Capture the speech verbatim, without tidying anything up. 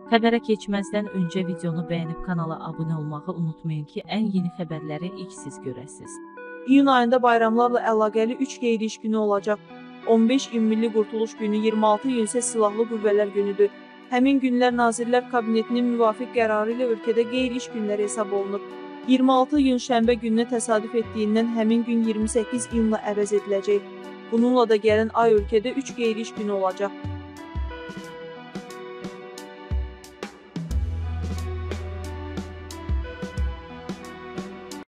Xəbərə keçməzdən öncə videonu bəyənib kanala abunə olmağı unutmayın ki, ən yeni xəbərləri ilk siz görəsiniz. İyun ayında bayramlarla əlaqəli üç qeyri-iş günü olacaq. on beş iyun Milli Qurtuluş günü, iyirmi altı iyun isə Silahlı Qüvvələr günüdür. Həmin günlər Nazirlər Kabinetinin müvafiq qərarı ilə ölkədə qeyri-iş günləri hesab olunur. iyirmi altı iyun şənbə gününə təsadüf etdiyindən həmin gün iyirmi səkkiz iyunla əvəz ediləcək. Bununla da gələn ay ölkədə üç qeyri-iş günü olacaq.